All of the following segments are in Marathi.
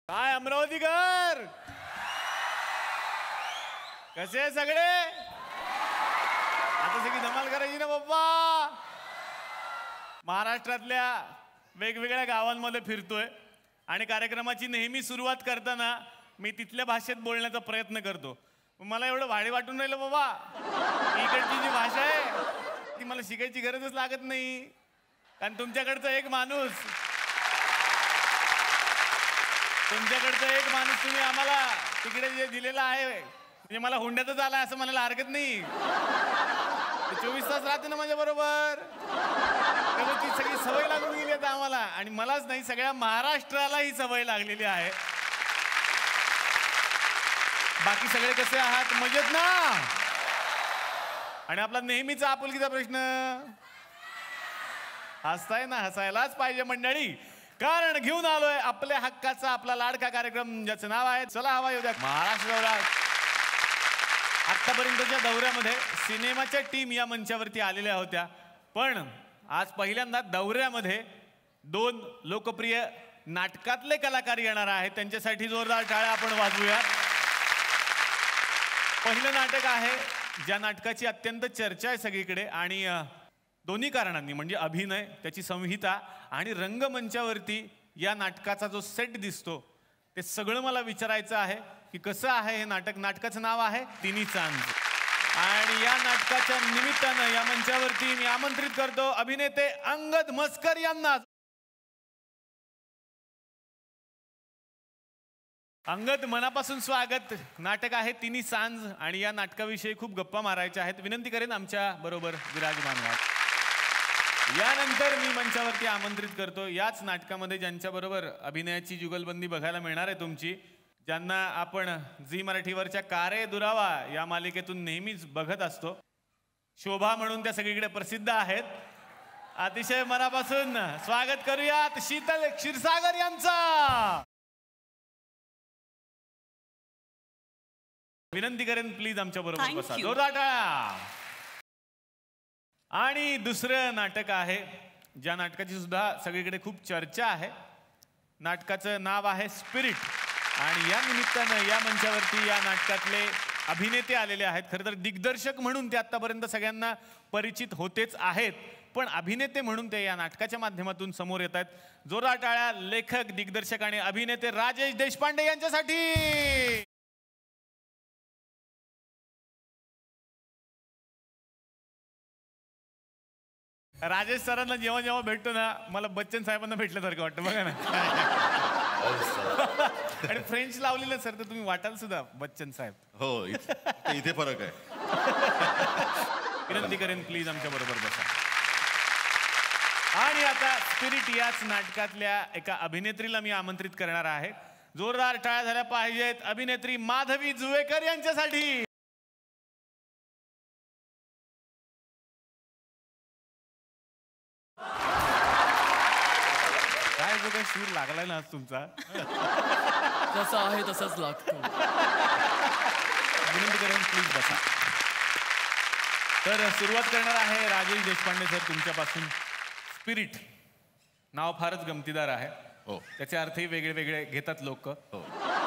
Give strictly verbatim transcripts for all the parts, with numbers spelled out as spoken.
काय अमरावतीकर, कसे सगळे? आता सगळी धमाल करायची ना बाप्पा. महाराष्ट्रातल्या वेगवेगळ्या गावांमध्ये फिरतोय आणि कार्यक्रमाची नेहमी सुरुवात करताना मी तिथल्या भाषेत बोलण्याचा प्रयत्न करतो. मला एवढं भारी वाटून राहिलं बाबा, इकडची जी भाषा आहे ती मला शिकायची गरजच लागत नाही. कारण तुमच्याकडचा एक माणूस तुमच्याकडचा एक माणूस तुम्ही आम्हाला तिकडे जे दिलेला आहे म्हणजे मला हुंड्यातच आला असं म्हणायला हरकत नाही. चोवीस तास राहते ना माझ्या बरोबर, त्यामुळे ती सगळी सवय लागून गेली आता आम्हाला. आणि मलाच नाही, सगळ्या महाराष्ट्राला ही सवय लागलेली आहे. बाकी सगळे कसे आहात? मजेत ना? आणि आपला नेहमीचा आपुलकीचा प्रश्न, हसताय ना? हसायलाच पाहिजे मंडळी, कारण घेऊन आलोय आपल्या हक्काचा आपला लाडका कार्यक्रम ज्याचं नाव आहे चला हवा येऊ द्या महाराष्ट्र दौरा. आतापर्यंतच्या दौऱ्यामध्ये सिनेमाच्या टीम या मंचावरती आलेल्या होत्या, पण आज पहिल्यांदा दौऱ्यामध्ये दोन लोकप्रिय नाटकातले कलाकार येणार आहेत. त्यांच्यासाठी जोरदार टाळ्या आपण वाजवूया. पहिलं नाटक आहे ज्या नाटकाची अत्यंत चर्चा आहे सगळीकडे, आणि दोन्ही कारणांनी, म्हणजे अभिनय, त्याची संहिता आणि रंगमंचावरती या नाटकाचा जो सेट दिसतो ते सगळं मला विचारायचं आहे की कसं आहे हे नाटक. नाटकाचं नाव आहे तिन्ही चांद, आणि या नाटकाच्या निमित्तानं या मंचावरती मी आमंत्रित करतो अभिनेते अंगद मस्कर यांना. अंगद, मनापासून स्वागत. नाटक आहे तिन्ही सांज आणि या नाटकाविषयी खूप गप्पा मारायच्या आहेत. विनंती करेन आमच्या बरोबर विराजमान व्हा. यानंतर मी मंचावरती आमंत्रित करतो याच नाटकामध्ये ज्यांच्या बरोबर अभिनयाची जुगलबंदी बघायला मिळणार आहे तुमची, ज्यांना आपण झी मराठीवरच्या कारे दुरावा या मालिकेतून नेहमीच बघत असतो. शोभा म्हणून त्या सगळीकडे प्रसिद्ध आहेत. अतिशय मनापासून स्वागत करूयात शीतल क्षीरसागर यांचा. विनंती करेन प्लीज आमच्या बरोबर बसा. जोरदार टाळ्या. आणि दुसरं नाटक आहे ज्या नाटकाची सुद्धा सगळीकडे खूप चर्चा आहे. नाटकाचं नाव आहे स्पिरिट, आणि या निमित्तानं या मंचावरती या नाटकातले अभिनेते आलेले आहेत. खरं तर दिग्दर्शक म्हणून ते आतापर्यंत सगळ्यांना परिचित होतेच आहेत, पण अभिनेते म्हणून ते या नाटकाच्या माध्यमातून समोर येत आहेत. जोरदार टाळ्या लेखक, दिग्दर्शक आणि अभिनेते राजेश देशपांडे यांच्यासाठी. राजेश सरांना जेव्हा जेव्हा भेटतो ना मला बच्चन साहेबांना भेटल्यासारखं वाटतं बघा ना. आणि फ्रेंच लावलेलं सर तर तुम्ही वाटाल सुद्धा बच्चन साहेब. हो, इथे फरक आहे. विनंती करेन प्लीज आमच्या बरोबर बसा. आणि आता स्पिरिट याच नाटकातल्या एका अभिनेत्रीला मी आमंत्रित करणार आहे. जोरदार टाळ्या झाल्या पाहिजेत अभिनेत्री माधवी जुवेकर यांच्यासाठी. काय जो काही सूर लागलाय ना आज तुमचा, जसा आहे तसाच लागतो. विनंती करेन प्लीज बसा. तर सुरुवात करणार आहे राजेश देशपांडे सर तुमच्यापासून. स्पिरिट नाव फारच गमतीदार आहे. हो, त्याचे अर्थही वेगळे वेगळे घेतात लोक. हो.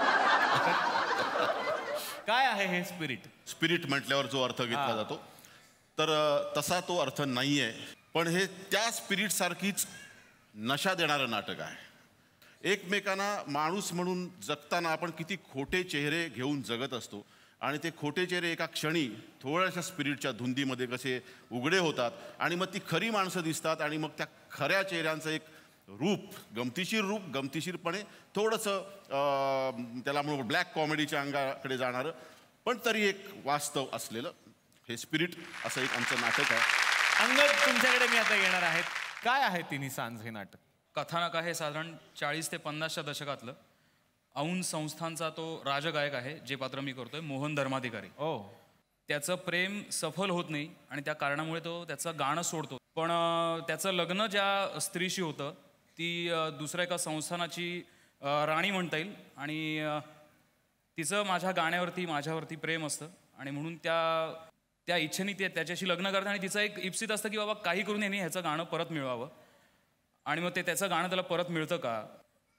काय आहे हे स्पिरिट? स्पिरिट म्हटल्यावर जो अर्थ घेतला जातो तर तसा तो अर्थ नाहीये, पण हे त्या स्पिरिट सारखीच नशा देणारं नाटक आहे. एकमेकांना माणूस म्हणून जगताना आपण किती खोटे चेहरे घेऊन जगत असतो, आणि ते खोटे चेहरे एका क्षणी थोड्याशा स्पिरिटच्या धुंदीमध्ये कसे उघडे होतात, आणि मग ती खरी माणसं दिसतात, आणि मग त्या खऱ्या चेहऱ्यांचं एक रूप, गमतीशीर रूप, गमतीशीरपणे थोडंसं त्याला म्हणून ब्लॅक कॉमेडीच्या अंगाकडे जाणारं, पण तरी एक वास्तव असलेलं हे स्पिरिट असं एक आमचं नाटक आहे. अंगद, तुमच्याकडे मी आता येणार आहेत. काय आहे तिन्ही सांज हे नाटक? कथानक आहे साधारण चाळीस ते पन्नासच्या दशकातलं. औंध संस्थांचा तो राजगायक आहे, जे पात्र मी करतोय, मोहन धर्माधिकारी. ओ. त्याचं प्रेम सफल होत नाही आणि त्या कारणामुळे तो त्याचं गाणं सोडतो. पण त्याचं लग्न ज्या स्त्रीशी होतं ती दुसऱ्या एका संस्थानाची राणी म्हणता येईल, आणि तिचं माझ्या गाण्यावरती माझ्यावरती प्रेम असतं, आणि म्हणून त्या त्या इच्छेने ते त्याच्याशी लग्न करतात, आणि तिचं एक इप्सित असतं की बाबा काही करून यांनी ह्याचं गाणं परत मिळवावं. आणि मग ते त्याचं गाणं त्याला परत मिळतं का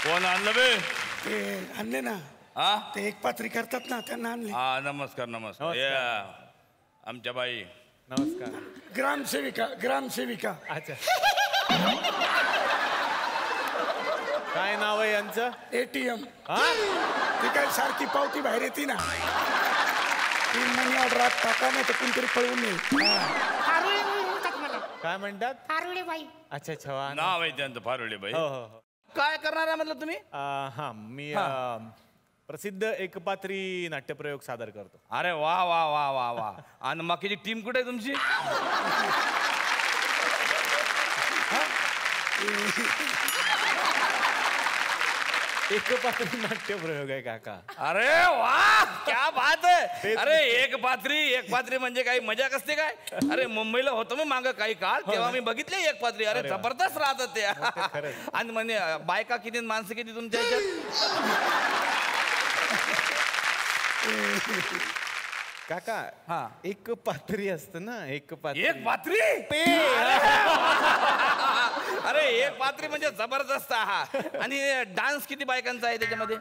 कोण आणलं बे? ते आणले ना, हा ते एक पात्री करतात ना, त्यांना आणले. हा नमस्कार नमस्कार या आमच्या बाई. नमस्कार. ग्रामसेविका ग्रामसेविका अच्छा. काय नाव आहे यांचं? एटीएम. हा ती काय सारखी पावती बाहेर येते ना, तीन महिने ऑर्डर आत टाका नाही तर कोणतरी पळवून येईल. फारुळे बाई म्हणतात मला. काय म्हणतात? फारुळे बाई. अच्छा अच्छा वा. नाव आहे त्यांचं फारुळे बाई. हो हो हो. काय करणार आहे म्हटलं तुम्ही? अं, हा मी अं, प्रसिद्ध एकपात्री नाट्यप्रयोग सादर करतो. अरे वा वा वा वा वा. आणि बाकीची टीम कुठे आहे तुमची? एकपात्री नाट्यप्रयोग आहे काका. अरे वा क्या बात आहे. तेच. अरे एक पात्री एक पात्री म्हणजे काही मजाक असते काय? अरे मुंबईला होतो मी मागं काही काळ, तेव्हा मी बघितले एक पात्री. अरे अरे वा. जबरदस्त राहतात ते. खरंच. आणि म्हणजे बायका किती माणसं किती तुमच्या ह्याच्यात? काका हा. एक पात्री असतं ना, एक पात्री. एक पात्री ते अरे एक पात्री म्हणजे जबरदस्त हा. आणि डान्स किती बायकांचा आहे त्याच्यामध्ये?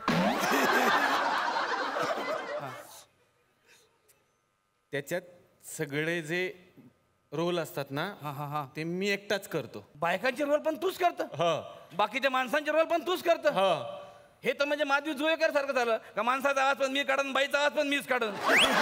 त्याच्यात सगळे जे रोल असतात ना, हा हा हा. ते मी एकटाच करतो. बायकांचे रोल पण तूच करत, ह बाकीच्या माणसांचे रोल पण तूच करत. ह हे तर म्हणजे माधवी जुळेकर सारखं झालं का? माणसाचा आवाज पण मी काढन, बाईचा आवाज पण मीच काढन.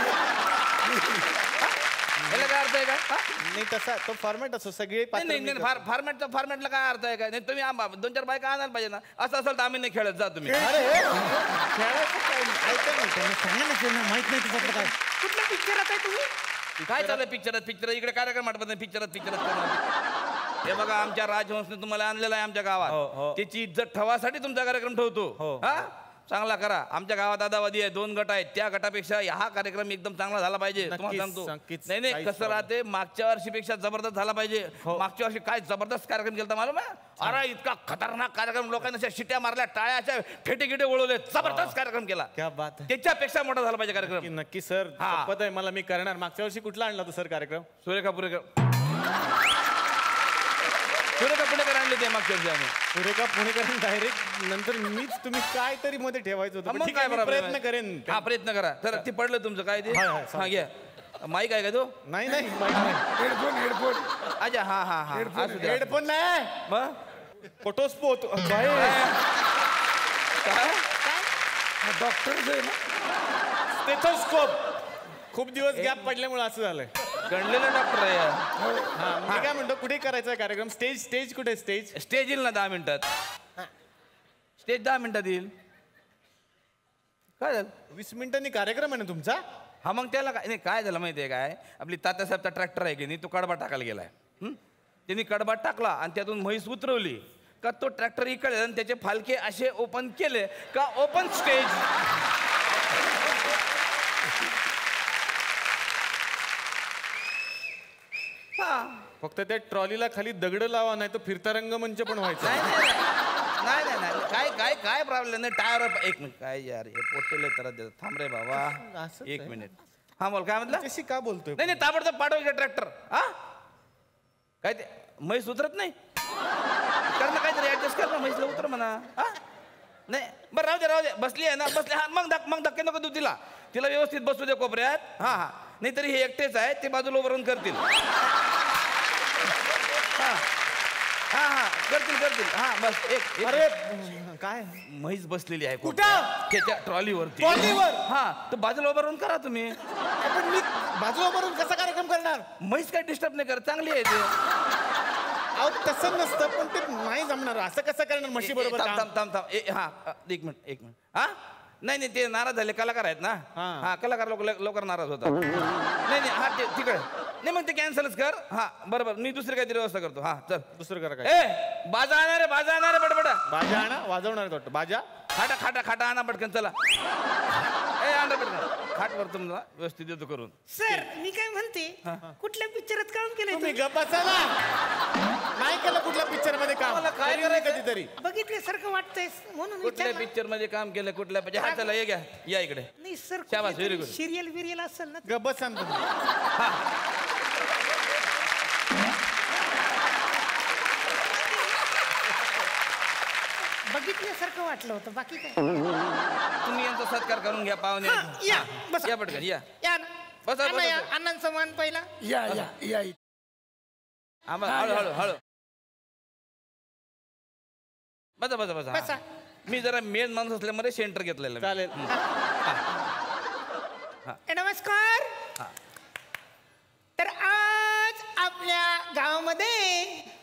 याला काय अर्थ आहे का? हा? नाही तसा तो फॉर्मॅट असतो. सगळे नाही पात्र नाही मी नाही करतो. फार फॉर्मॅटचा फॉर्मॅटला काय अर्थ आहे काय? नाही तुम्ही आम- दोन चार बायका आणायला पाहिजे ना. असं असेल तर आम्ही नाही खेळत. जा तुम्ही. अरे हे, खेळायचं काय? ऐका ना, त्यांना सांगा ना, त्यांना माहित नाही तुझं काय. कुठल्या पिक्चरात आहे तुम्ही? काय चाललंय पिक्चरात पिक्चर इकडे कार्यक्रम आठवत नाही. पिक्चरात पिक्चरात हे बघा आमच्या राजहंसने तुम्हाला आणलेला आहे आमच्या हो, गावात. हो. त्याची इज्जत ठेवासाठी तुमचा कार्यक्रम ठेवतो. हो. हा चांगला करा. आमच्या गावात दादावादी आहे, दोन गट आहेत. त्या गटापेक्षा हा कार्यक्रम एकदम चांगला झाला पाहिजे. तुम्हाला नक्कीच, सांगतो. नक्कीच. नाही नाही काहीच कसं problem राहते, मागच्या वर्षीपेक्षा जबरदस्त झाला पाहिजे. हो. मागच्या वर्षी काय जबरदस्त कार्यक्रम केला मालूम आहे? अरे इतका खतरनाक कार्यक्रम, लोकांनी अशा शिट्या मारल्या, टाळ्याच्या फेटे गिटे ओळवले, जबरदस्त कार्यक्रम केला. क्या बात आहे. त्याच्यापेक्षा मोठा झाला पाहिजे कार्यक्रम. नक्की- नक्की सर, हा. शपथ आहे मला, मी करणार. मागच्या वर्षी कुठला आणला तो सर कार्यक्रम? सुरेखा पुरेकर सुरेखा पुणेकर आणले ते मागच्या वर्षी आम्ही. सुरेखा पुणेकर डायरेक्ट नंतर मीच तुम्ही काय तरी मध्ये ठेवायचं होतं. हा, पण मग ठीक काय आहे, मी problem प्रयत्न आहे? करेन. हा प्रयत्न करा. तर ते पडलं तुमचं काय ते? हाय, हाय, हा घ्या. माईक आहे का तो? नाही नाही माहित नाही. हेडफोन हेडफोन अच्छा हा हा हा असू द्या. हेडफोन नाही, मग फोटोस्पोत. काय डॉक्टर जे ना, स्टेथोस्कोप. खूप दिवस गॅप पडल्यामुळे असं झालंय. गणलेला डॉक्टर आहे यार. हा मी काय म्हणतो, कुठे करायचा आहे कार्यक्रम? स्टेज स्टेज कुठे? स्टेज स्टेज येईल ना दहा मिनिटात. स्टेज दहा मिनिटात येईल. काय झालं? वीस मिनिटांनी कार्यक्रम आहे ना तुमचा? हा मग त्याला काय नाही, काय झालं माहिती आहे काय? आपली तात्यासाहेबचा ट्रॅक्टर आहे की नाही, तो कडबा टाकायला गेलाय. हं? त्यांनी कडबा टाकला आणि त्यातून म्हैस उतरवली का तो ट्रॅक्टर इकडे आणि त्याचे फालके असे ओपन केले का ओपन स्टेज. हा फक्त त्या ट्रॉलीला खाली दगड लावा, नाही तर फिरता रंगमंच पण व्हायचा. नाही नाही नाही नाही नाही काय काय काय प्रॉब्लेम नाही. टायर एक मिनिट काय यार हे पोटेले तर देतात. थांब रे बाबा असंच एक आहे. मिनिट. हा बोल काय म्हटलं? त्याशी का बोलतोय? नाही नाही ताबडतोब पाठव का ट्रॅक्टर. हा काय ते म्हैस उतरत नाही? कर ना काहीतरी ऍडजस्ट कर ना, म्हैसला उतर म्हणा. हा नाही बरं राहू दे राहू दे. बसली आहे ना, बसली. हा मग धक मग धक्के नको तू तिला. तिला व्यवस्थित बसू दे कोपऱ्यात. हा हा नाही तरी हे एकटेच आहे, ते बाजूला उभं राहून करतील. हा हा हा करतील करतील. हा बस एक एक- अरे काय म्हैस बसलेली आहे कुठं? त्याच्या ट्रॉलीवरती. ट्रॉलीवर? हा तर बाजूला उभं राहून करा तुम्ही. पण मी बाजूला भरून कसा कार्यक्रम करणार? म्हैस काय डिस्टर्ब नाही करत, चांगली आहे ते. अहो तसं नसतं, पण ते नाही जमणार. असं कसं करणार म्हशी बरोबर? थांब थांब थांब थांब ए, हा अ, एक मिनिट एक मिनिट. हा नाही नाही ते नाराज झाले, कलाकार आहेत ना. हा. हा कलाकार लोक लवकर नाराज होतात. नाही नाही हा ते तिकडे नाही मग ते कॅन्सलच कर. हा बरोबर मी दुसरी काहीतरी व्यवस्था करतो. हा चल दुसरं करा काय? ए बाजा आणा रे बाजा आणा रे बडबड. बाजा आणा, वाजवणार आहे वाटतं. बाजा खाटा खाटा खाटा आणा पटकन चला. ए आणा पटकन खाटवर तुम्हाला व्यवस्थित देतो करून. सर मी काय म्हणते, कुठल्या पिक्चरात काम केलंय तुम्ही तुम्ही? गप्प बसा ना. नाही केलं कुठल्या पिक्चर मध्ये काम? मला काय कधी नाही करायचं? कधीतरी. बघितल्यासारखं वाटतंय म्हणून कुठल्या विचारलं. पिक्चर मध्ये काम केलं? कुठल्या पिक्चर? हा चला ये घ्या या इकडे. नाही सर, शाबास, very good. सिरियल बिरियल असेल ना. गप्प बसा ना तुम्ही. बघित ऐकल्यासारखं वाटलं होतं बाकी काय तुम्ही यांचा सत्कार करून घ्या पाहुणे हा, या बसा या पटकन या या ना बसा, अण्णा, बसा. या. अण्णांचा मान पहिला या या या आम्हाला हळू हळू हळू बसा बसा बसा बसा. हा. मी जरा मेन माणूस असल्यामुळे सेंटर घेतलेलं चालेल ए, नमस्कार तर आज आपल्या गावामध्ये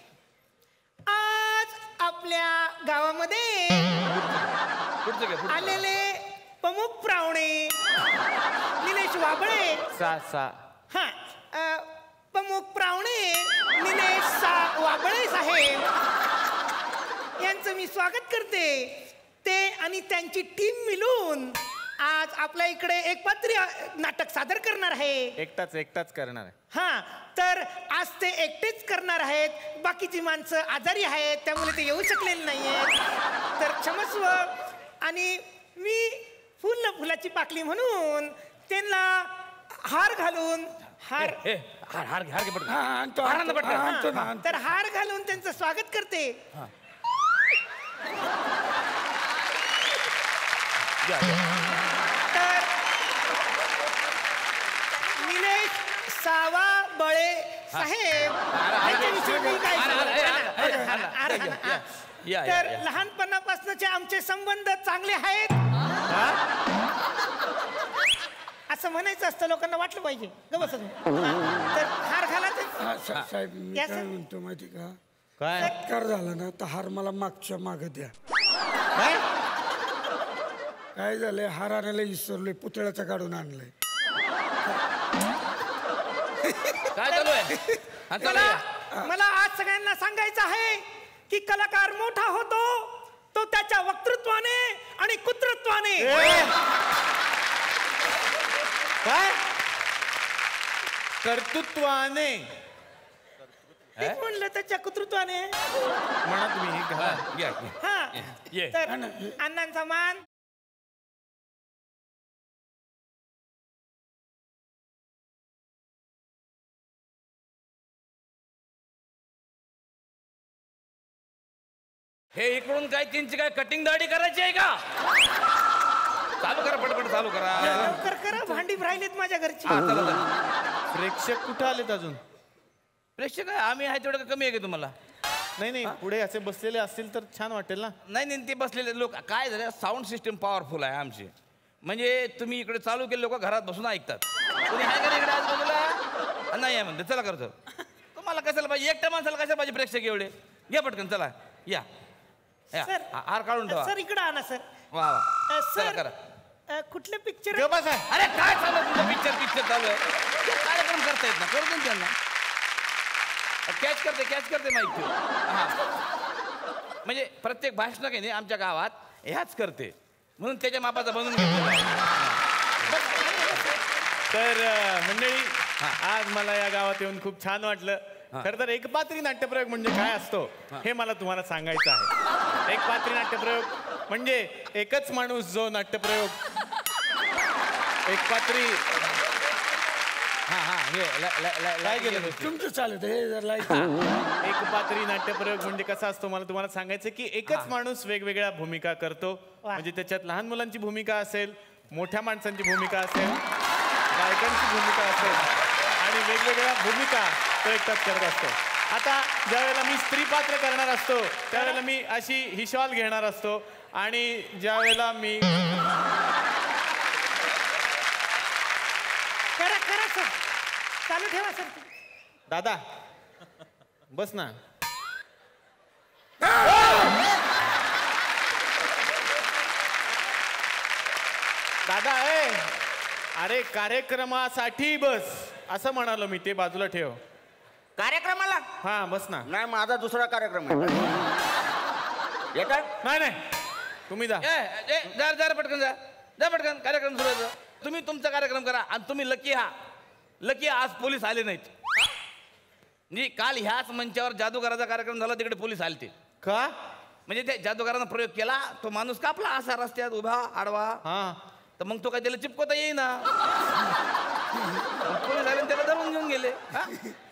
आज आपल्या गावामध्ये पुढचं घ्या पुढचं. आलेले प्रमुख पाहुणे निलेश वाबळे सा सा हा अ, प्रमुख पाहुणे निलेश सा वाबळे साहेब यांचं मी स्वागत करते ते आणि त्यांची टीम मिळून आज आपल्या इकडे एक पात्री नाटक सादर करणार आहे एकटाच एकटाच करणार आहे हा तर आज ते एकटेच करणार आहेत बाकीची माणसं आजारी आहेत त्यामुळे ते येऊ शकलेले नाहीयेत तर क्षमस्व आणि मी फुल न फुलाची पाकली म्हणून त्यांना हार घालून हार ए, ए, हार हार घ्या, हार घे पटकन. हा आणतो हार आणतो आणा पटकन. हा, आणतो ना हा, आणतो. तर हार घालून त्यांचं स्वागत करते घ्या, घ्या. तर निलेश सावा बळे साहेब यांच्याविषयी मी काय हार, हार, सांगू? हार, हार, हार, हार, हार, हार, हार, या, हार. या, या, तर या. लहानपणापासूनचे आमचे संबंध चांगले आहेत असं म्हणायचं असतं लोकांना वाटलं पाहिजे ग बस तर हार घालायचं हा, सा- साहेब मी या, काय सर. म्हणतो माहिती का काय सत्कार झाला ना तर हार मला मागच्या माग द्या काय काय झालंय हार आणायला विसरलोय पुतळ्याचा काढून आणलाय काय चालू आहे हा, चालू मला आहे. मला आज सगळ्यांना सांगायचं आहे की कलाकार मोठा होतो तो त्याच्या वक्तृत्वाने आणि कुतृत्वाने काय कर्तृत्वाने तेच म्हणलं त्याच्या कुतृत्वाने म्हणा तुम्ही हे घाला. हा, घ्या, घ्या. हा ये. तर अण्णांचा मान हे इकडून काय त्यांची काय कटिंग दाढी करायची आहे का चालू करा पटपट चालू करा लवकर करा भांडी राहिलीत माझ्या घरची हा, चला, चला. प्रेक्षक कुठं आलेत अजून प्रेक्षक आहे, आम्ही आहे तेवढं कमी आहे का तुम्हाला नाही नाही पुढे असे बसलेले असतील तर छान वाटेल ना नाही नाही ते बसलेले लोक काय झालं साऊंड सिस्टीम पॉवरफुल आहे आमची म्हणजे तुम्ही इकडे चालू केले लोक घरात बसून ऐकतात तुम्ही आहे का इकडे आजूबाजूला नाही आहे म्हणते चला करतो तुम्हाला कशाला पाहिजे एकट्या माणसाला कशाला पाहिजे प्रेक्षक एवढे घ्या पटकन चला या या, सर हा- हार काढून ठेवा सर इकडे आणा सर वा वा अ, चला सर करा अ, कुठले पिक्चर ग बसा. अरे काय चालू आहे तुमचं पिक्चर पिक्चर चालू आहे ते कार्यक्रम करता येत ना करू दे ना त्यांना कॅच करते कॅच करते माहिती हा म्हणजे प्रत्येक भाषण काही नाही आमच्या गावात ह्याच करते म्हणून त्याच्या मापाचा बनवून घेतलेला आहे. तर अ, मंडळी आज मला या गावात येऊन खूप छान वाटलं खर तर एकपात्री नाट्यप्रयोग म्हणजे काय असतो हे मला तुम्हाला सांगायचं आहे एकपात्री नाट्यप्रयोग म्हणजे एकच माणूस जो नाट्यप्रयोग एकपात्री हा हा हे ल- ल- ल- काय केलं तुमचं चालत हे जर लाईट एकपात्री नाट्यप्रयोग म्हणजे कसा असतो मला तुम्हाला सांगायचं की एकच माणूस वेगवेगळ्या भूमिका करतो म्हणजे त्याच्यात लहान मुलांची भूमिका असेल मोठ्या माणसांची भूमिका असेल गायकांची भूमिका असेल आणि वेगवेगळ्या भूमिका तो एकटाच करत असतो आता ज्या वेळेला मी स्त्री पात्र करणार असतो त्यावेळेला मी अशी ही शॉल घेणार असतो आणि ज्या वेळेला मी करा करा सर चालू ठेवा सर दादा बस ना दादा ए अरे कार्यक्रमासाठी बस असं म्हणालो मी ते बाजूला ठेव कार्यक्रमाला हा बस ना नाही माझा दुसरा कार्यक्रम आहे येतात नाही नाही तुम्ही जा ए, ए, जा जा रे पटकन जा जा पटकन कार्यक्रम सुरू आहे. तुम्ही तुमचा कार्यक्रम करा आणि तुम्ही लकी हा लकी आज पोलीस आले नाहीत म्हणजे काल ह्याच मंचावर जादूगाराचा कार्यक्रम झाला तिकडे पोलीस आले ते का म्हणजे ते जादूगारानं प्रयोग केला तो माणूस कापला असा रस्त्यात उभा आडवा हा तर मग तो काय त्याला चिपकवता येईना मग पोलीस आले आणि त्याला धरून घेऊन गेले हा?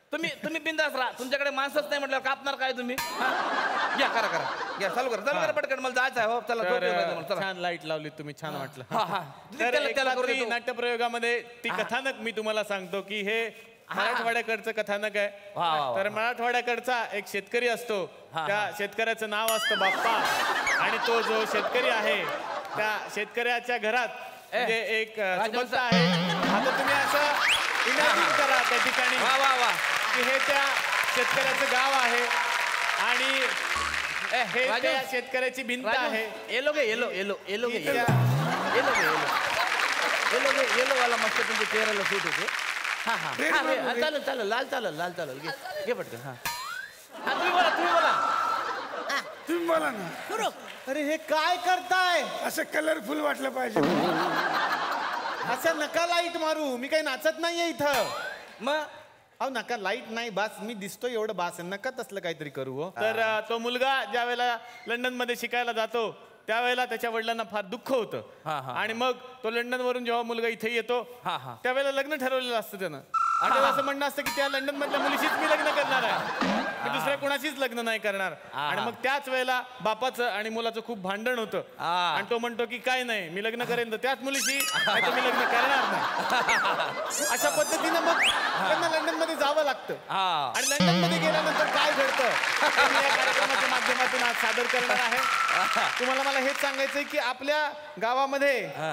तुम्ही तुम्ही बिंदास राहा, तुमच्याकडे माणसंच नाही म्हटलं कापणार काय तुम्ही हा? या करा करा या चालू करा चालू करा पटकन, मला जायचं आहे हो. चला झोप येऊ राहिली मला, तर चला. छान लाईट लावली तुम्ही, छान वाटलं. हा हा तर त्याला एक त्याला करू रात्री देतो. नाट्यप्रयोगामध्ये ती कथानक मी तुम्हाला सांगतो की हे मराठवाड्याकडचं कथानक वा, वा, आहे. वा. तर मराठवाड्याकडचा एक शेतकरी असतो, त्या शेतकऱ्याचं नाव असतं बाप्पा, आणि तो जो शेतकरी आहे त्या शेतकऱ्याच्या घरात म्हणजे एक अ, सुबत्ता आहे. आता तुम्ही असं इमॅजिन करा त्या ठिकाणी वा वा वा की हे त्या शेतकऱ्याचं गाव आहे आणि ए, हे राजू, त्या शेतकऱ्याची भिंत राजू, आहे. येलो गे येलो येलो येलो गे की येलो त्या- येलो गे येलो येलो गे येलो वाला मस्त तुमच्या चेहऱ्याला सूट होते. हा हा Red हा, मारू, हा, red. चालेल चालेल लाल चालेल लाल चालेल घे घे पटकन हा हा तुम्ही बोला तुम्ही बोला तुम्ही बोला ना. अरे हे काय करताय? असं कलरफुल वाटलं पाहिजे. असं नका लाईट मारू, मी काही नाचत नाहीये इथं. मग अहो नका लाईट नाही, बास मी दिसतोय एवढं बास आहे, नका तसलं काहीतरी करू हो. तर अ, तो मुलगा ज्या वेळेला लंडन मध्ये शिकायला जातो त्यावेळेला त्याच्या वडिलांना फार दुःख होतं. हा, हा. आणि मग तो लंडन वरून जेव्हा मुलगा इथे येतो हा, हा. त्यावेळेला लग्न ठरवलेलं असतं त्यानं. आणि त्याचं असं म्हणणं असतं की त्या लंडन मधल्या मुलीशीच मी लग्न करणार आहे, मी दुसऱ्या कोणाशीच लग्न नाही करणार. आणि मग त्याच वेळेला बापाचं आणि मुलाचं खूप भांडण होतं. हा. आणि तो म्हणतो की काय नाही, मी लग्न करेन तर त्याच मुलीशी, नाही तर मी लग्न करणार नाही. अशा पद्धतीनं मग त्यांना लंडन मध्ये जावं लागतं. हा. आणि लंडन मध्ये गेल्यानंतर काय घडतं ते मी या कार्यक्रमाच्या माध्यमातून आज सादर करणार आहे. तुम्हाला मला हेच सांगायचंय की आपल्या गावामध्ये हा.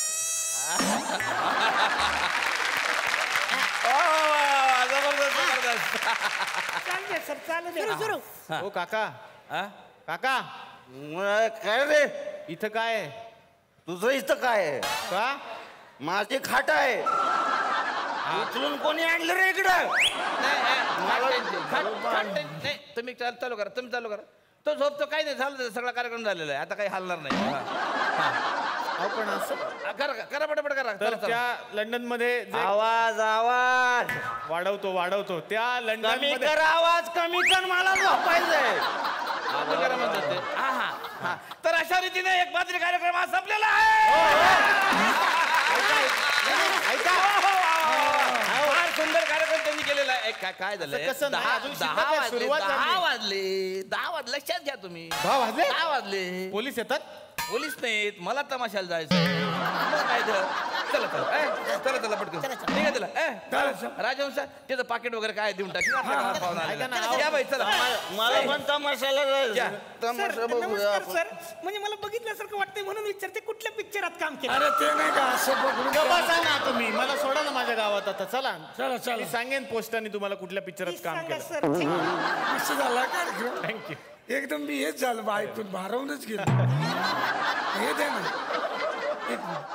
वा, वा, वा, जबरदस्त जबरदस्त चालू दे सर, चालू दे. सुरू हो काका, हा? काका मग काय रे इथं काय आहे? तुझं इथं काय आहे? का माझी खाट आहे. उचलून कोणी आणलं रे इकडं? नाही, नाही, खाट त्यांची, खाट- खाट त्यांची. नाही, तुम्ही चाल- चालू करा तुम्ही चालू करा. तो झोपतो काही नाही झालं, सगळा कार्यक्रम झालेला आहे, आता काही हलणार नाही. हा. हा. अहो पण असं हा, करा करा पटापट करा तर चला, चला. त्या लंडन मध्ये जे आवाज आवाज वाढवतो वाढवतो त्या लंडन कमी मध्ये कर आवाज कमी कर, मला झोपायचंय. कमी करा म्हणतात ते. हा हा हा तर अशा रीतीने एक पात्री कार्यक्रम आज संपलेला आहे. ऐका फार सुंदर कार्यक्रम त्यांनी केलेला आहे. काय काय झालं असं कसं नाही, दहा अजून शिल्लक दहा आहे, वाजले सुरुवात दहा झाली. वाजले दहा वाजले लक्षात घ्या तुम्ही. दहा वाजले? दहा वाजले पोलीस येतात. पोलीस नाहीत, मला तमाशाला जायचं. मग काय तर चला चला ए, चला चला पटकन ठीक आहे चला ए राजवंश त्याचं पाकिट वगैरे काय देऊन टाकी पाहुणा ऐका ना, आलेला. या बाई चला मला पण तमाशाला या. जायचं. सर, तमाशा बघूया नमस्कार आपण. सर. म्हणजे मला बघितल्यासारखं वाटतंय म्हणून विचारते, कुठल्या पिक्चरात काम केलं? अरे ते नाही का असं बघून बसा ना तुम्ही, मला सोडा ना माझ्या गावात आता. चला चला चला. मी सांगेन पोस्टाने तुम्हाला कुठल्या प्लीज पिक्चरात काम सांगा केलं. सर. ठीक आहे. मस्त झाला कार्यक्रम. थँक्यू. एकदम मी हेच झालं बा, ऐकून भारावूनच गेलो. हे द्या ना एक मिनिट.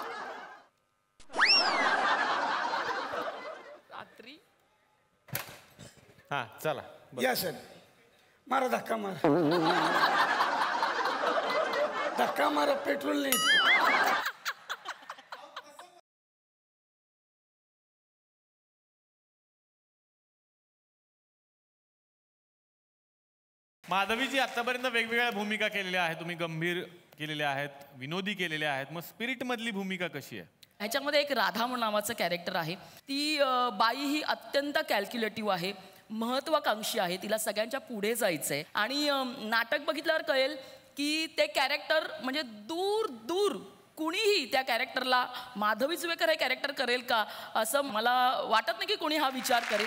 रात्री हा चला. या सर मारा धक्का मारा धक्का मारा, पेट्रोल नाही. माधवीजी आतापर्यंत वेगवेगळ्या भूमिका केलेल्या आहेत, तुम्ही गंभीर केलेल्या आहेत, विनोदी केलेल्या आहेत, मग स्पिरिट मधली भूमिका कशी आहे? ह्याच्यामध्ये एक राधा म्हणून नावाचं कॅरेक्टर आहे. ती अ, बाई ही अत्यंत कॅल्क्युलेटिव्ह आहे, महत्वाकांक्षी आहे, तिला सगळ्यांच्या पुढे जायचं आहे. आणि अ, नाटक बघितल्यावर कळेल की ते कॅरेक्टर म्हणजे दूर दूर कुणीही त्या कॅरेक्टरला माधवी जुवेकर हे कॅरेक्टर करेल का असं मला वाटत नाही की कोणी हा विचार करेल.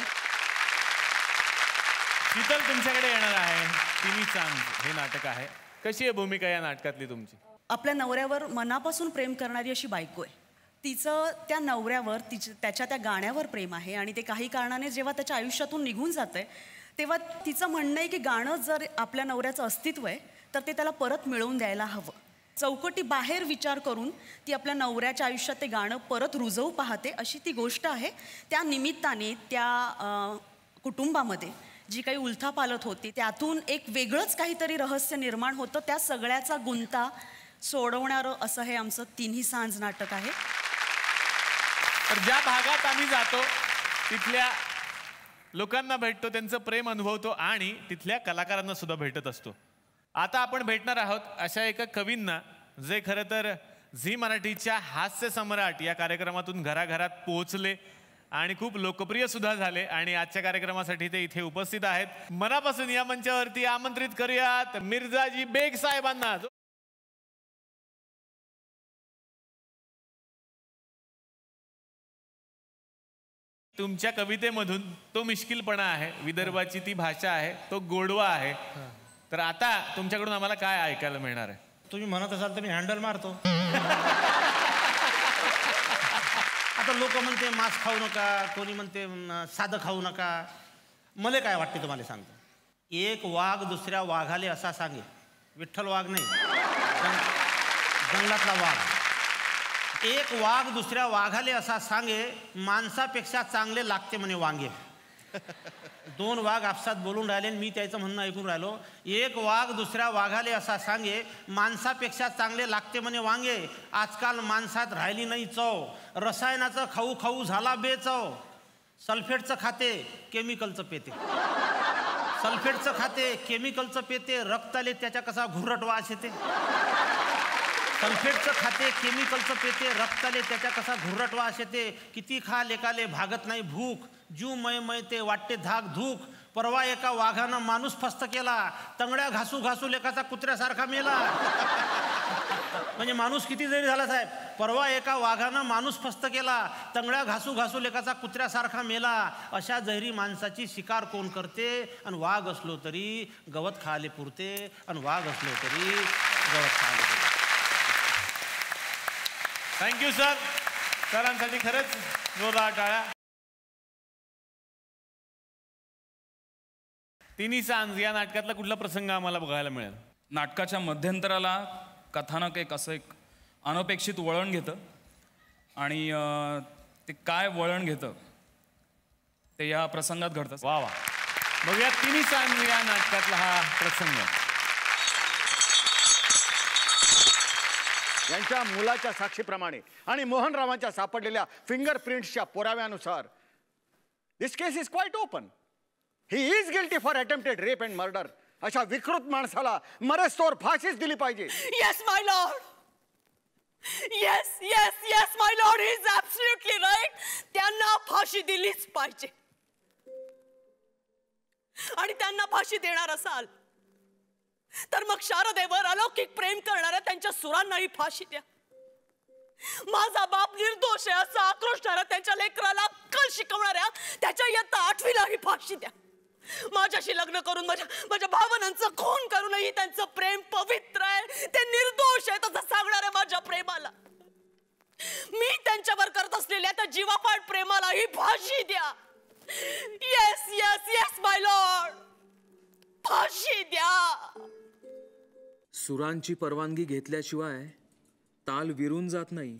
शीतल तुमच्याकडे येणार आहे. तिन्ही चांद हे नाटक आहे. कशी आहे भूमिका या नाटकातली तुमची? आपल्या नवऱ्यावर मनापासून प्रेम करणारी अशी बायको आहे. तिचं त्या नवऱ्यावर तिच्या त्याच्या त्या गाण्यावर प्रेम आहे आणि ते काही कारणाने जेव्हा त्याच्या आयुष्यातून निघून जातं आहे तेव्हा तिचं म्हणणं आहे की गाणं जर आपल्या नवऱ्याचं अस्तित्व आहे तर ते त्याला परत मिळवून द्यायला हवं. चौकटी बाहेर विचार करून ती आपल्या नवऱ्याच्या आयुष्यात ते गाणं परत रुजवू पाहते अशी ती गोष्ट आहे. त्या निमित्ताने त्या अं, कुटुंबामध्ये जी काही उलथापालथ होती त्यातून एक वेगळंच काहीतरी रहस्य निर्माण होतं. त्या सगळ्याचा गुंता सोडवणारं असं हे आमचं तिन्ही सांज नाटक आहे. तर ज्या भागात आम्ही जातो तिथल्या लोकांना भेटतो, त्यांचं प्रेम अनुभवतो आणि तिथल्या कलाकारांना सुद्धा भेटत असतो. आता आपण भेटणार आहोत अशा एका कवींना जे खरं तर झी मराठीच्या हास्य सम्राट या कार्यक्रमातून घराघरात पोहोचले आणि खूप लोकप्रिय सुद्धा झाले आणि आजच्या कार्यक्रमासाठी ते इथे उपस्थित आहेत. मनापासून या मंचावरती आमंत्रित करूयात मिर्झाजी बेग साहेबांना. तुमच्या कवितेमधून तो मिश्किलपणा आहे, विदर्भाची ती भाषा आहे, तो गोडवा आहे. तर आता तुमच्याकडून आम्हाला काय ऐकायला मिळणार आहे? तुम्ही म्हणत असाल तर मी हँडल मारतो. आता लोक म्हणते मांस खाऊ नका, कोणी म्हणते म, साधं खाऊ नका. मला काय वाटते तुम्हाला सांगतो. एक वाघ दुसऱ्या वाघाले असा सांगे, विठ्ठल वाघ नाही, जंग- जंगलातला वाघ. एक वाघ दुसऱ्या वाघाले असा सांगे, माणसापेक्षा चांगले लागते म्हणे वांगे. दोन वाघ आपसात बोलून राहिले, मी त्याचं म्हणणं ऐकून राहिलो. एक वाघ दुसऱ्या वाघाले असा सांगे, माणसापेक्षा चांगले लागते म्हणे वांगे. आजकाल माणसात राहिली नाही चव, रसायनाचं खाऊ खाऊ झाला बेचव. सल्फेटचं खाते, केमिकलचं पेते. सल्फेटचं खाते, केमिकलचं पेते, रक्ताले त्याच्या कसा घुरट वास येते. सल्फेटचं खाते, केमिकलचं पेते, रक्ताले त्याच्या कसा घुरट वास येते. किती खा लेकाले भागत नाही भूक, जीव मय मय ते वाटते धाक धूक. परवा एका वाघानं माणूस फस्त केला, तंगड्या घासू घासू लेकाचा कुत्र्यासारखा मेला. म्हणजे माणूस किती जरी झाला साहेब. परवा एका वाघानं माणूस फस्त केला, तंगड्या घासू घासू लेकाचा कुत्र्यासारखा मेला. अशा जहरी माणसाची शिकार कोण करते. आणि वाघ असलो तरी गवत खाले पुरते, आणि वाघ असलो तरी गवत खाले पुरते. Thank you sir. सरांसाठी खरंच जोरदार टाळ्या. तिन्ही सांज या नाटकातला कुठला प्रसंग आम्हाला बघायला मिळेल? नाटकाच्या मध्यंतराला कथानक एक असं एक अनपेक्षित वळण घेतं आणि अं, ते काय वळण घेतं ते या प्रसंगात घडतं. वा वा. बघूया तिन्ही सांज या नाटकातला हा प्रसंग. यांच्या मुलाच्या साक्षीप्रमाणे आणि मोहनरावांच्या सापडलेल्या फिंगरप्रिंट्सच्या पुराव्यानुसार this case is quite open. He is guilty for attempted rape and murder. अशा विकृत माणसाला मरेस्तोवर फाशीच दिली पाहिजे. Yes my lord. Yes yes yes my lord, he is absolutely right. त्यांना फाशी दिलीच पाहिजे. आणि त्यांना फाशी देणार असाल तर मग शारदेवर अलौकिक प्रेम करणाऱ्या त्यांच्या सुरांनाही फाशी द्या. माझा बाप निर्दोष आहे असं आक्रोशणाऱ्या त्यांच्या लेकराला अक्कल शिकवणाऱ्या त्याच्या इयत्ता आठवीलाही फाशी द्या. माझ्याशी लग्न करून माझ्या माझ्या भावनांचं खून करूनही त्यांचं प्रेम पवित्र आहे, ते निर्दोष आहे असं सांगणाऱ्या माझ्या प्रेमाला, मी त्यांच्यावर करत असलेल्या त्या जीवापाड प्रेमालाही फाशी द्या. Yes yes yes my lord, फाशी द्या. सुरांची परवानगी घेतल्याशिवाय ताल विरून जात नाही.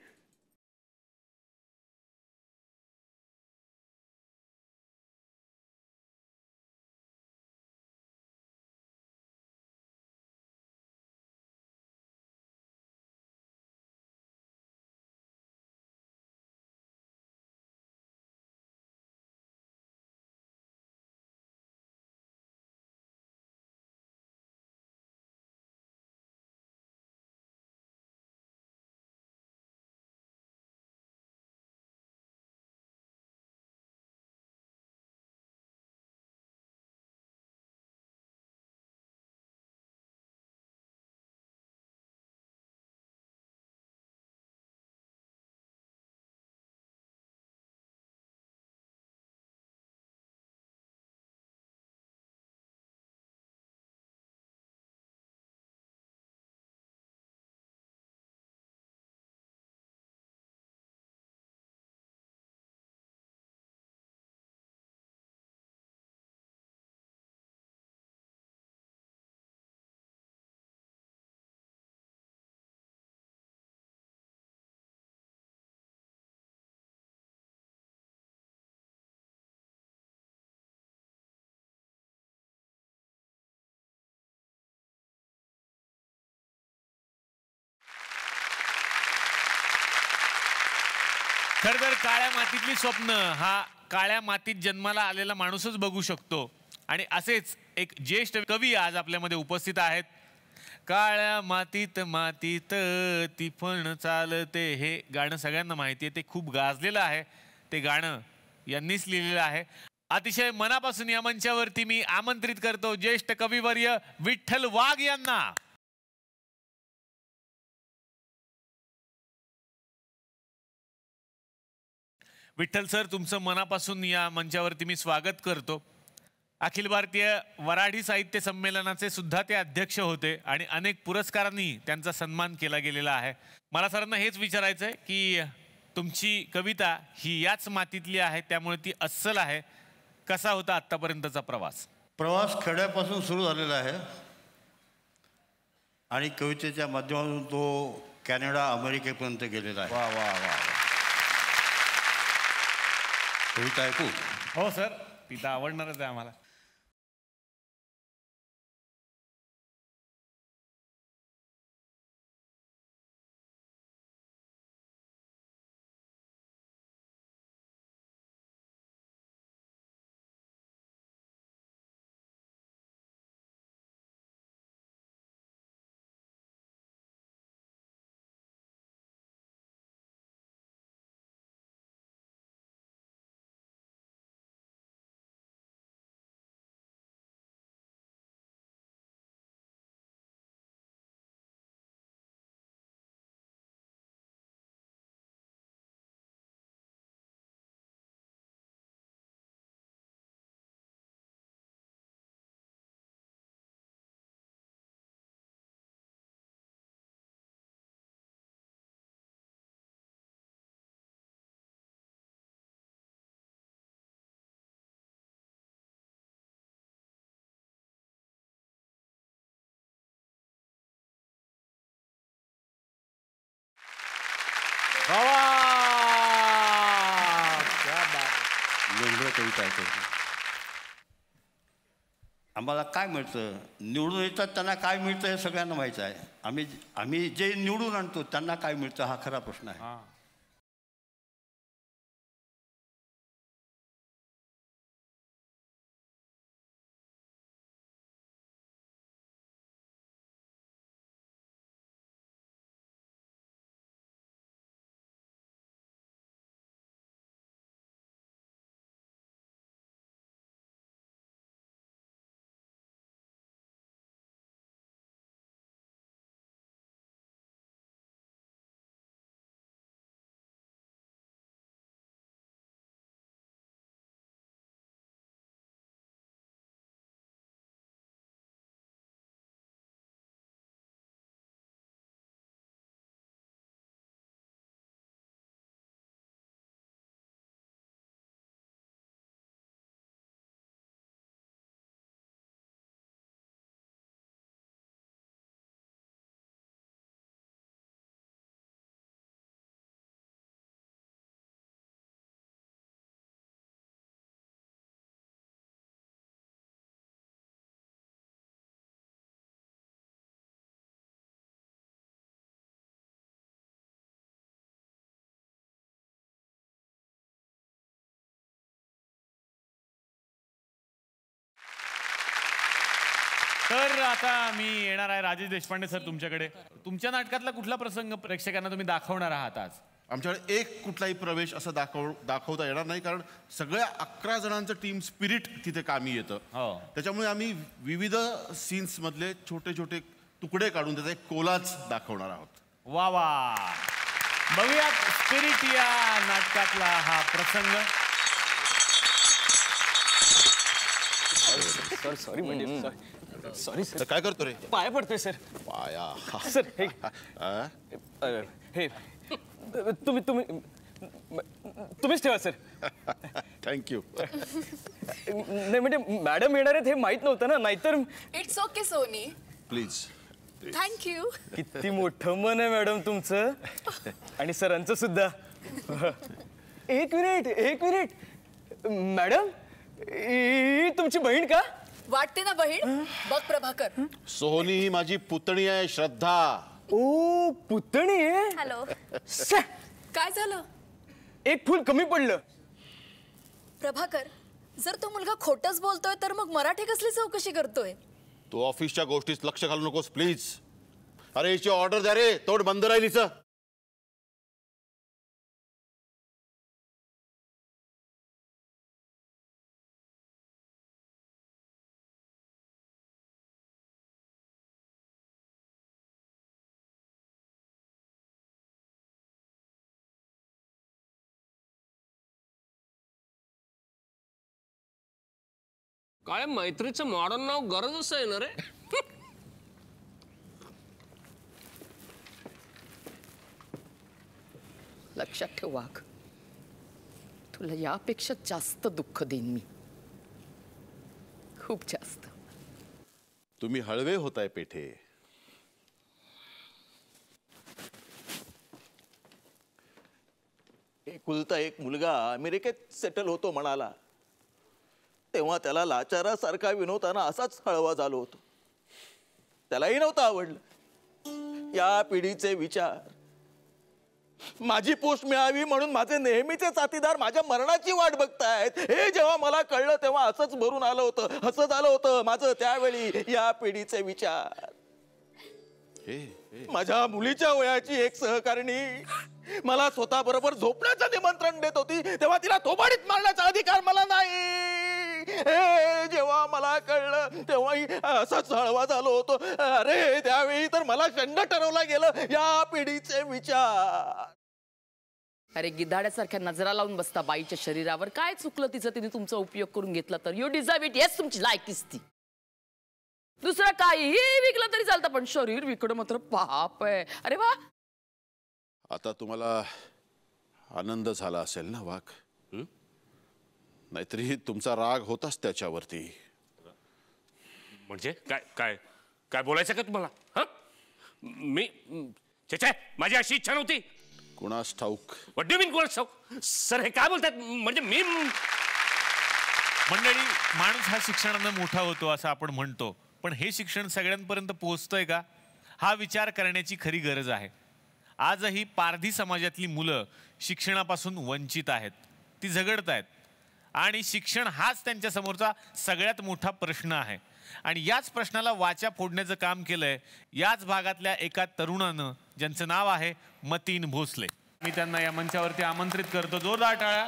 खरं तर काळ्या मातीतली स्वप्न हा काळ्या मातीत जन्माला आलेला माणूसच बघू शकतो. आणि असेच एक ज्येष्ठ कवी आज आपल्यामध्ये उपस्थित आहेत. काळ्या मातीत मातीत ती पण चालते, हे गाणं सगळ्यांना माहिती आहे, ते खूप गाजलेलं आहे. ते गाणं यांनीच लिहिलेलं आहे. अतिशय मनापासून या मंचावरती मी आमंत्रित करतो ज्येष्ठ कविवर्य विठ्ठल वाघ यांना. विठ्ठल सर, तुमचं मनापासून या मंचावरती मी स्वागत करतो. अखिल भारतीय वऱ्हाडी साहित्य संमेलनाचे सुद्धा ते अध्यक्ष होते आणि अनेक पुरस्कारांनी त्यांचा सन्मान केला गेलेला आहे. मला सरांना हेच विचारायचं आहे की तुमची कविता ही याच मातीतली आहे, त्यामुळे ती अस्सल आहे. कसा होता आत्तापर्यंतचा प्रवास? प्रवास खेड्यापासून सुरू झालेला आहे आणि कवितेच्या माध्यमातून तो कॅनडा अमेरिकेपर्यंत गेलेला आहे. वा वा वा. कविता ऐकू? हो सर, ती तर आवडणारच आहे आम्हाला. कविता ऐकू. आम्हाला काय मिळतं, निवडून येतात त्यांना काय मिळतं हे सगळ्यांना माहीत आहे. आम्ही आम्ही जे निवडून आणतो त्यांना काय मिळतं हा खरा प्रश्न आहे. तर आता मी येणार आहे राजेश देशपांडे सर तुमच्याकडे. तुमच्या नाटकातला कुठला प्रसंग प्रेक्षकांना तुम्ही दाखवणार आहात आज? आमच्याकडे एक कुठलाही प्रवेश असं दाखव दाखवता येणार नाही, कारण सगळ्या अकरा जणांचं टीम स्पिरिट तिथे कामी येतं. त्याच्यामुळे आम्ही विविध सीन्स मधले छोटे छोटे तुकडे काढून त्याचा एक कोलाज दाखवणार आहोत. वा वा, बघूयात स्पिरिट या नाटकातला हा प्रसंग. सर सॉरी म्हणजे सॉरी सर. काय करतो रे? पाया पडतोय सर. पाया सर हे हे तुम्ही तुम्ही तुम्हीच ठेवा सर. थँक्यू. नाही म्हणजे मॅडम येणार आहेत हे माहित नव्हतं ना, नाहीतर. It's okay Soni. Please. Thank you. किती मोठं मन आहे मॅडम तुमचं, आणि सरांचं सुद्धा. एक मिनिट एक मिनिट मॅडम, ही तुमची बहीण का? वाटते ना बहीण. बघ प्रभाकर, सोनी ही माझी पुतणी आहे श्रद्धा. ओ पुतणी आहे. हॅलो. काय झालं? एक फूल कमी पडलं. प्रभाकर, जर तो मुलगा खोटच बोलतोय तर मग मराठी कसली चौकशी करतोय? तू ऑफिसच्या गोष्टीत लक्ष घालू नकोस प्लीज. अरे हिची ऑर्डर द्या रे, तोड बंद राहील हिचं. काय मैत्रीचं मॉडर्न नाव गरजच आहे ना रे. लक्षात ठेव वाघ, तुला यापेक्षा जास्त दुःख देईन मी, खूप जास्त. तुम्ही हळवे होताय पेठे. एकुलता एक मुलगा अमेरिकेत सेटल होतो म्हणाला तेव्हा त्याला लाचारासारखा विनोदाना असाच हळवा झालो होतो. त्यालाही नव्हतं आवडलं. या पिढीचे विचार, माझी पोस्ट मिळावी म्हणून माझे नेहमीचे साथीदार माझ्या मरणाची वाट बघतायत, हे जेव्हा मला कळलं तेव्हा असंच भरून आलं होतं, हसत आलं होतं माझं त्यावेळी. या पिढीचे विचार. माझ्या मुलीच्या वयाची एक सहकारिणी मला स्वतः बरोबर झोपण्याचं निमंत्रण देत होती तेव्हा तिला थोबाडीत मारण्याचा अधिकार मला नाही, हे जेव्हा मला कळलं तेव्हाही असंच हळवा झालो होतो. अरे त्यावेळी तर मला खंड ठरवला गेलं. या पिढीचे विचार. अरे गिधाड्यासारख्या नजरा लावून बसता बाईच्या शरीरावर. काय चुकलं तिचं, तिने तुमचा उपयोग करून घेतला तर? You deserve it. येस, तुमची लायकीच ती. दुसरं काहीही विकलं तरी चालतं, पण शरीर विकणं मात्र पाप आहे. अरे वा. आता तुम्हाला आनंद झाला असेल ना वाघ? नाहीतरी तुमचा राग होताच त्याच्यावरती. म्हणजे काय काय काय बोलायचं का तुम्हाला? हा, मी चेचे, माझी अशी इच्छा नव्हती. कुणास ठाऊक? व्हॉट डू मीन कुणास ठाऊक? सर हे काय बोलतात? म्हणजे मी मंडळी, माणूस हा शिक्षणानं मोठा होतो असं आपण म्हणतो, पण हे शिक्षण सगळ्यांपर्यंत पोहोचतंय का, हा विचार करण्याची खरी गरज आहे. आजही पारधी समाजातली मुलं शिक्षणापासून वंचित आहेत, ती झगडत आहेत, आणि शिक्षण हाच त्यांच्या समोरचा सगळ्यात मोठा प्रश्न आहे. आणि याच प्रश्नाला वाचा फोडण्याचं काम केलंय याच भागातल्या एका तरुणानं, ज्यांचं नाव आहे मतीन भोसले. मी त्यांना या मंचावरती आमंत्रित करतो. जोरदार टाळ्या.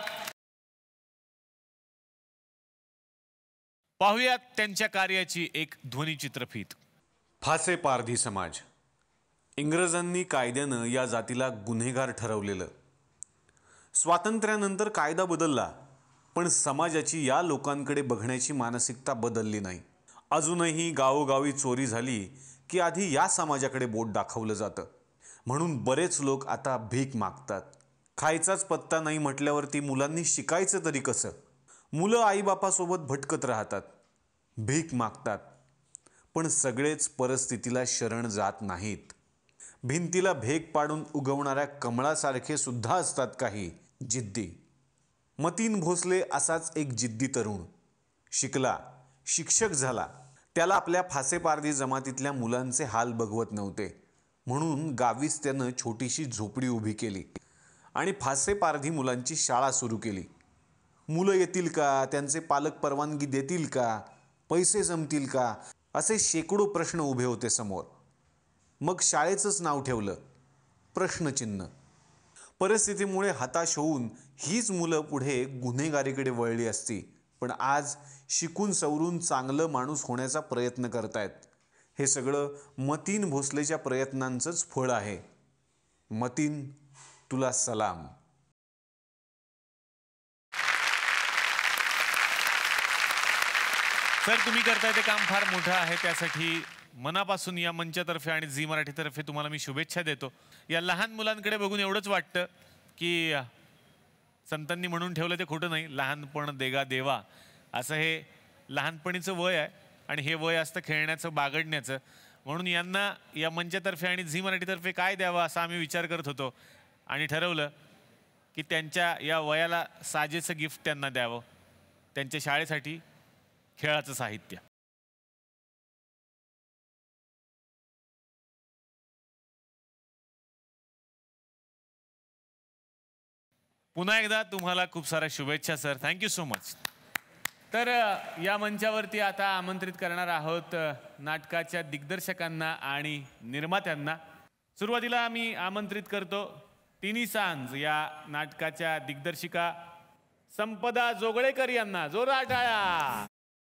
पाहूयात त्यांच्या कार्याची एक ध्वनिचित्रफीत. फासे पारधी समाज. इंग्रजांनी कायद्यानं या जातीला गुन्हेगार ठरवलेलं. स्वातंत्र्यानंतर कायदा बदलला, पण समाजाची या लोकांकडे बघण्याची मानसिकता बदलली नाही. अजूनही गावोगावी चोरी झाली की आधी या समाजाकडे बोट दाखवलं जातं. म्हणून बरेच लोक आता भीक मागतात. खायचाच पत्ता नाही म्हटल्यावरती मुलांनी शिकायचं तरी कसं? मुलं आईबापासोबत भटकत राहतात, भीक मागतात. पण सगळेच परिस्थितीला शरण जात नाहीत. भिंतीला भेग पाडून उगवणाऱ्या कमळासारखे सुद्धा असतात काही जिद्दी. मतीन भोसले असाच एक जिद्दी तरुण. शिकला, शिक्षक झाला. त्याला आपल्या फासेपारधी जमातीतल्या मुलांचे हाल बघवत नव्हते, म्हणून गावीच त्यानं छोटीशी झोपडी उभी केली आणि फासेपारधी मुलांची शाळा सुरू केली. मुलं येतील का, त्यांचे पालक परवानगी देतील का, पैसे जमतील का, असे शेकडो प्रश्न उभे होते समोर. मग शाळेचंच नाव ठेवलं प्रश्नचिन्ह. परिस्थितीमुळे हताश होऊन हीच मुलं पुढे गुन्हेगारीकडे वळली असती, पण आज शिकून सवरून चांगलं माणूस होण्याचा प्रयत्न करतायत. हे सगळं मतीन भोसलेच्या प्रयत्नांचंच फळ आहे. मतीन, तुला सलाम. सर, तुम्ही करताय ते काम फार मोठं आहे. त्यासाठी मनापासून या मंचातर्फे आणि झी मराठीतर्फे तुम्हाला मी शुभेच्छा देतो. या लहान मुलांकडे बघून एवढंच वाटतं की संतांनी म्हणून ठेवलं ते खोटं नाही, लहानपण देगा देवा, असं हे लहानपणीचं वय आहे आणि हे वय असतं खेळण्याचं, बागडण्याचं. म्हणून यांना या मंचातर्फे आणि झी मराठीतर्फे काय द्यावं असा आम्ही विचार करत होतो आणि ठरवलं की त्यांच्या या वयाला साजेचं गिफ्ट त्यांना द्यावं. त्यांच्या शाळेसाठी खेळाचं साहित्य. पुन्हा एकदा तुम्हाला खूप साऱ्या शुभेच्छा सर. Thank you so much. तर या मंचावरती आता आमंत्रित करणार आहोत नाटकाच्या दिग्दर्शकांना आणि निर्मात्यांना. सुरुवातीला आम्ही आमंत्रित करतो तिन्ही सांज या नाटकाच्या दिग्दर्शिका संपदा जोगळेकर यांना. जोरदार टाळ्या.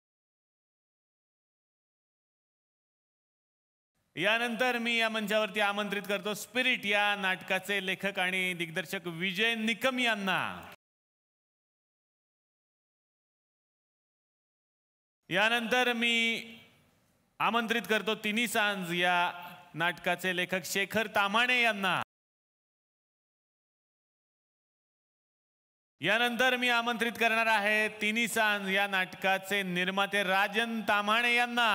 यानंतर मी या मंचावरती आमंत्रित करतो स्पिरिट या नाटकाचे लेखक आणि दिग्दर्शक विजय निकम यांना. यानंतर मी आमंत्रित करतो तिन्ही सांज या नाटकाचे लेखक शेखर ताम्हाणे यांना. यानंतर मी आमंत्रित करणार आहे तिन्ही सांज या नाटकाचे निर्माते राजन ताम्हाणे यांना.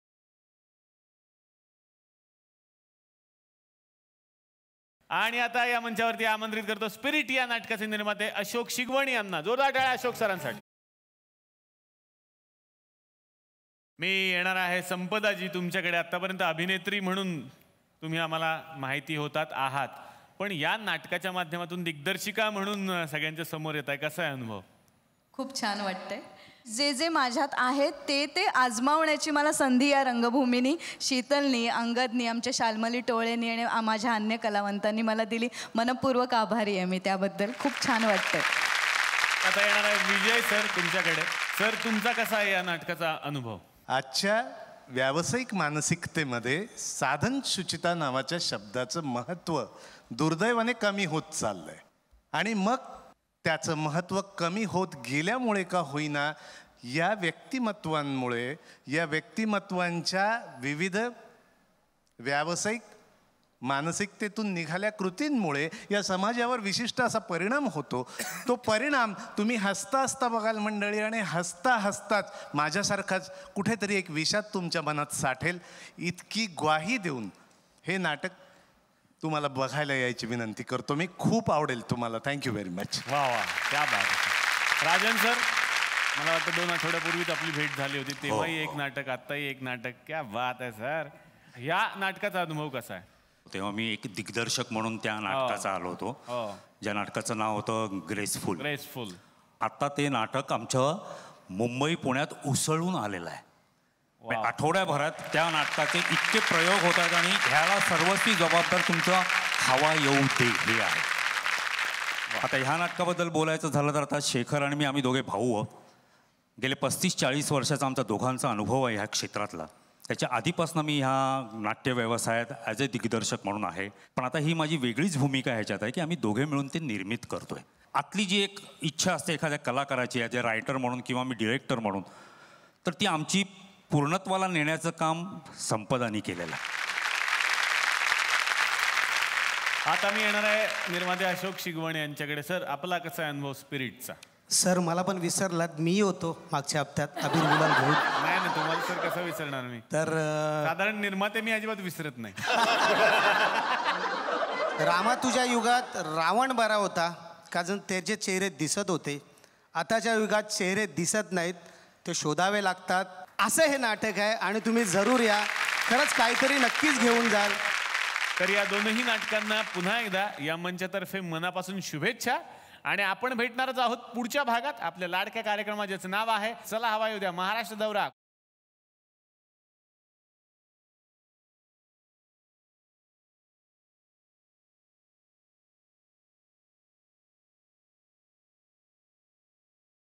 आणि आता या मंचावरती आमंत्रित करतो स्पिरिट या नाटकाचे निर्माते अशोक शिगवण यांना. जोरदार टाळ्या अशोक सरांसाठी. मी येणार आहे संपदाजी तुमच्याकडे. आतापर्यंत अभिनेत्री म्हणून तुम्ही आम्हाला माहिती होतात आहात, पण या नाटकाच्या माध्यमातून दिग्दर्शिका म्हणून सगळ्यांच्या समोर येत आहे. कसा आहे अनुभव? खूप छान वाटतंय. जे जे माझ्यात आहेत ते ते आजमावण्याची मला संधी या रंगभूमीनी, शीतलनी, अंगदनी, आमच्या शाल्मली टोळेनी आणि माझ्या अन्य कलावंतांनी मला दिली. मनपूर्वक आभारी आहे मी त्याबद्दल. खूप छान वाटतंय. आता येणार आहे विजय सर तुमच्याकडे. सर तुमचा कसा आहे या नाटकाचा अनुभव? आजच्या व्यावसायिक मानसिकतेमध्ये साधन शुचिता नावाच्या शब्दाचं महत्त्व दुर्दैवाने कमी होत चाललंय. आणि मग त्याचं महत्त्व कमी होत गेल्यामुळे का होईना या व्यक्तिमत्वांमुळे, या व्यक्तिमत्वांच्या विविध व्यावसायिक मानसिकतेतून निघाल्या कृतींमुळे या समाजावर विशिष्ट असा परिणाम होतो. तो परिणाम तुम्ही हसता हसता बघाल मंडळी, आणि हसता हसताच माझ्यासारखाच कुठेतरी एक विषाद तुमच्या मनात साठेल. इतकी ग्वाही देऊन हे नाटक तुम्हाला बघायला यायची विनंती करतो मी. खूप आवडेल तुम्हाला. Thank you very much. वा वा, क्या बात. राजन सर, मला वाटतं दोन आठवड्यापूर्वीच आपली भेट झाली होती. तेव्हाही एक नाटक, आत्ताही एक नाटक. क्या बात आहे सर. या नाटकाचा अनुभव कसा आहे? तेव्हा मी एक दिग्दर्शक म्हणून त्या नाटकाचा आलो होतो, ज्या नाटकाचं नाव होतं ग्रेसफुल. ग्रेसफुल. आता ते नाटक आमचं मुंबई पुण्यात उसळून आलेलं आहे. आठवड्याभरात त्या नाटकाचे इतके प्रयोग होत आहेत आणि ह्याला सर्वस्वी जबाबदार तुमचा हवा येऊ दे हे आहे. आता ह्या नाटकाबद्दल बोलायचं झालं तर आता शेखर आणि मी आम्ही दोघे भाऊ आहोत. गेले पस्तीस चाळीस वर्षाचा आमचा दोघांचा अनुभव आहे ह्या क्षेत्रातला. त्याच्या आधीपासून मी ह्या नाट्य व्यवसायात ॲज अ दिग्दर्शक म्हणून आहे. पण आता ही माझी वेगळीच भूमिका ह्याच्यात आहे की आम्ही दोघे मिळून ते निर्मित करतोय. आतली जी एक इच्छा असते एखाद्या कलाकाराची, ॲज अ रायटर म्हणून किंवा मी डिरेक्टर म्हणून, तर ती आमची पूर्णत्वाला नेण्याचं काम संपदानी केलेलं आहे. आता मी येणार आहे निर्माते अशोक शिगवण यांच्याकडे. सर आपला कसा आहे अनुभव स्पिरिटचा? सर मला पण विसरलात, मी होतो मागच्या हप्त्यात अभिन गुलाल घेऊन. नाही नाही, तुम्हाला सर कसं विसरणार मी? तर साधारण निर्माते मी अजिबात विसरत नाही. रामा तुझ्या युगात रावण बरा होता, कारण त्याचे चेहरे दिसत होते. आताच्या युगात चेहरे दिसत नाहीत, ते शोधावे लागतात. असं हे नाटक आहे आणि तुम्ही जरूर या. खरंच काहीतरी नक्कीच घेऊन जाल. तर या दोनही नाटकांना पुन्हा एकदा या मंचातर्फे मनापासून शुभेच्छा. आणि आपण भेटणारच आहोत पुढच्या भागात आपल्या लाडक्या कार्यक्रमात, ज्याचं नाव आहे चला हवा येऊ द्या महाराष्ट्र दौरा.